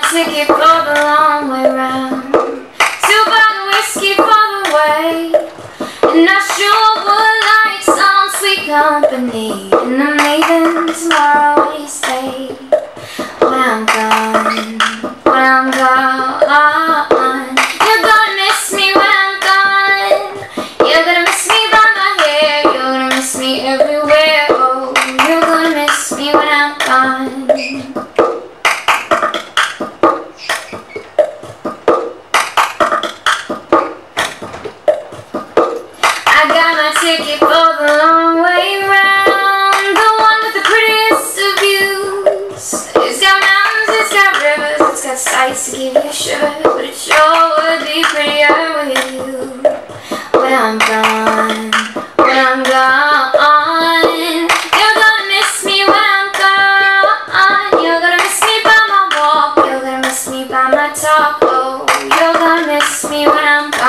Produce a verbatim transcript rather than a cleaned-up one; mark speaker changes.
Speaker 1: ticket for the long way round, two bottle whiskey for the way, and I sure would like some sweet company. And I'm leaving tomorrow. Will you stay when I'm gone? When I'm gone, you're gonna miss me when I'm gone. You're gonna miss me by my hair. You're gonna miss me everywhere. Oh, you're gonna miss me when I'm gone. I got my ticket for the long way round, the one with the prettiest of views. It's got mountains, it's got rivers, it's got sights to give you a shiver, but it sure would be prettier with you. When I'm gone, when I'm gone, you're gonna miss me when I'm gone. You're gonna miss me by my walk, you're gonna miss me by my talk. Oh, you're gonna miss me when I'm gone.